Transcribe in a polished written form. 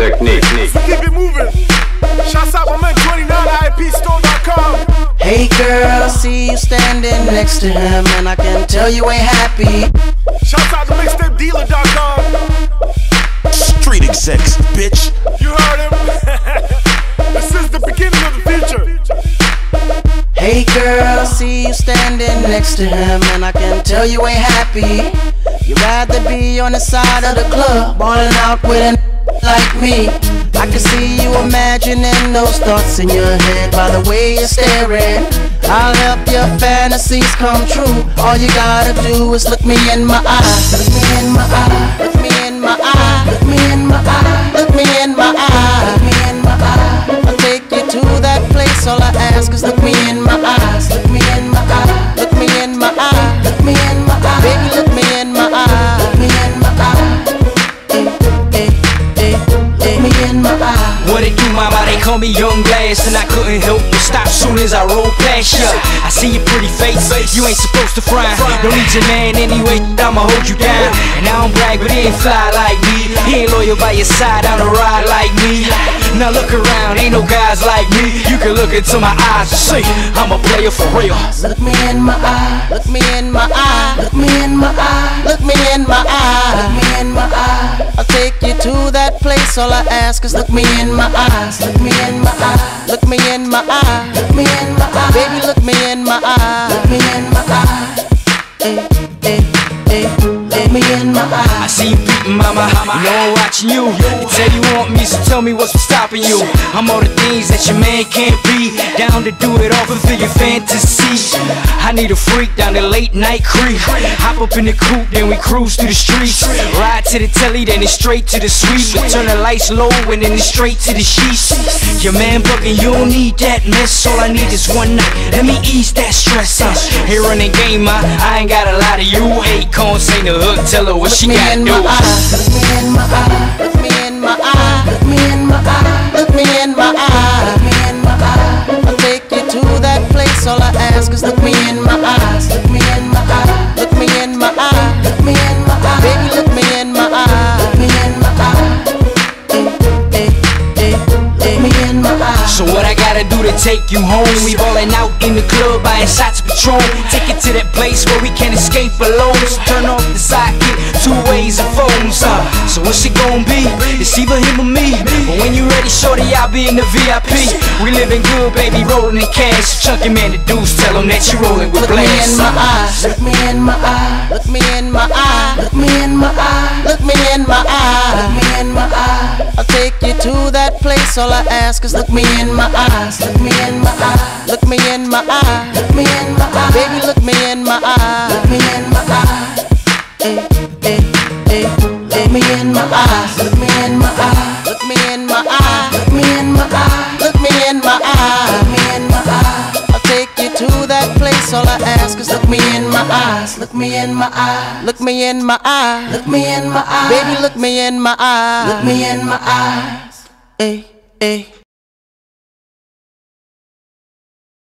technique. So keep it moving. Shouts out my man 29 IPstore.com. Hey girl, I see you standing next to him, and I can tell you ain't happy. Shouts out to mixtapedealer.com. Street execs, bitch. You heard him. This is the beginning of the future. Hey girl, I see you standing next to him, and I can tell you ain't happy. You'd rather be on the side of the club, balling out with a like me. I can see you imagining those thoughts in your head by the way you're staring. I'll help your fantasies come true. All you gotta do is look me in my eye. Look me in my eye. Look me in my eye. Look me in my eye. Look me in my eye. Look me in my eye. I'll take you to that place. All I ask is look me in my eyes. Look me in my eye. Look me in my eye. Look me in my eye. Baby, look me in my eye. Look me in my eye. Look me in my eye. What it do, mama? They call me Young Blast, and I couldn't help but stop soon as I rolled past ya. I see your pretty face, you ain't supposed to frown. Don't need your man anyway, I'ma hold you down. And I don't brag, but he ain't fly like me. He ain't loyal by your side on a ride like me. Now look around, ain't no guys like me. You can look into my eyes and see I'm a player for real. Look me in my eye. Look me in my eye. Look me in my eye. Look me in my eye. Look me in my eye. I'll take you to that place. All I ask is look me in my eyes. Look me in my eye. Look me in my eye. Look me in my eye. Baby, look me in my eye. Look me in my eye. Look me in my eye. I see you beating, mama. You know I'm watching you. You tell you want me, so tell me what's stopping you. I'm all the things that your man can't be. Down to do it all, fulfill your fantasy. I need a freak down the late night creep. Hop up in the coupe, then we cruise through the streets. Ride to the telly, then it's straight to the suite. We turn the lights low, and then it's straight to the sheets. Your man bugging, you don't need that mess. All I need is one night, let me ease that stress. Here running game, I ain't got a lot of you. Akon sing the hook, tell her what she gotta do. Look me in my eye. Look me in my eye. Look me in my eye. Look me in my eye. Look me in my eye. I'll take you to that place. All I ask is look me in my eyes. Look me in my eye. Look me in my eye. Look me in my eye. Baby, look me in my eye. Look me in my eye. Look me in my eye. So what I gotta do to take you home? We ballin' out in the club, buying shots of Patron. Take it to that place where we can't escape alone. So turn off the sidekick, two ways of phones. So what's it gon' be? It's either him or me. But when you ready, shorty, I'll be in the VIP. We living good, baby, rolling in cash. Chunky man, the dudes tell them that you rolling with blast. Look me in my eye. Look me in my eye. Look me in my eye. Look me in my eye. Look me in my eye. I'll take you to that place. All I ask is look me in my eyes. Look me in my eye. Look me in my eye. Look me in my eye. Baby, look me in my eye. Look me in my eye. Look me in my eyes. Look me in my eye. Look me in my eye. Look me in my eye. Look me in my eye. Look me in my eye. I'll take you to that place. All I ask is look me in my eyes. Look me in my eye. Look me in my eye. Look me in my eye. Baby, look me in my eye. Look me in my eyes.